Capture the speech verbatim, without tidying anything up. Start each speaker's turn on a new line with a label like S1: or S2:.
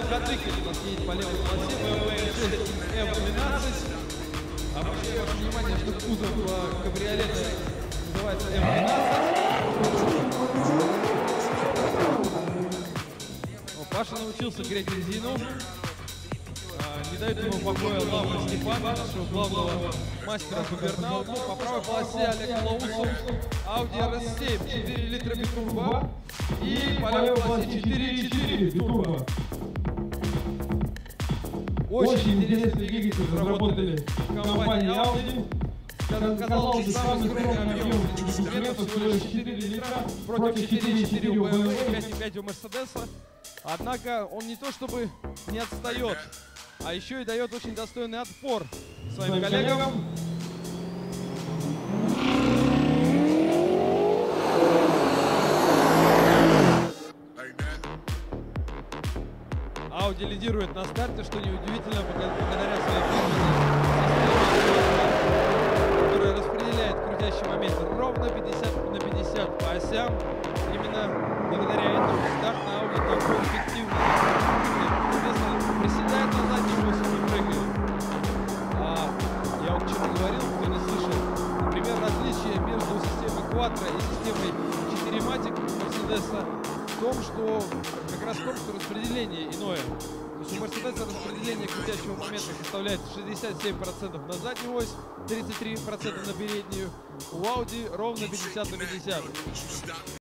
S1: Кадык у нас едет по левой полосе, бэ эм вэ эм двенадцать. Обращаю ваше внимание, что кузов кабриолета называется эм двенадцать. Паша научился греть резину. Не дает ему покоя Лавра Степана, нашего главного мастера по бернауту. По правой полосе Олег Лоусов, Audi эр эс семь, четыре литра битурбо. И по левой полосе четыре и четыре битурбо. Очень интересный двигатель разработали в компании Audi. Казалось бы, самый скромный объем инструментов всего лишь четыре литра против четыре и четыре у бэ эм вэ, пять и пять у Мерседеса. Однако он не то чтобы не отстает, а еще и дает очень достойный отпор своим коллегам. Audi лидирует на старте, что неудивительно, благодаря своей фирменной системе, которая распределяет крутящий момент ровно пятьдесят на пятьдесят по осям. Именно благодаря этому старт на Audi такой эффективный. Приседает на задней оси, не прыгает. А, я вот что говорил, кто не слышал. Например, различие между системой Quattro и системой четыре матик Мерседеса в том, что как раз в том, что распределение иное. То есть у Мерседеса распределение крутящего момента составляет шестьдесят семь процентов на заднюю ось, тридцать три процента на переднюю. У Audi ровно пятьдесят на пятьдесят.